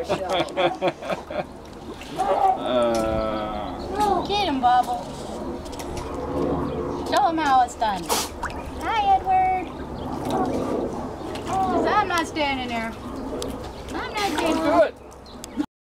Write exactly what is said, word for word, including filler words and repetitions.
uh, Get him, Bubble. Show him how it's done. Hi, Edward. I'm not standing there. I'm not standing there. Do it.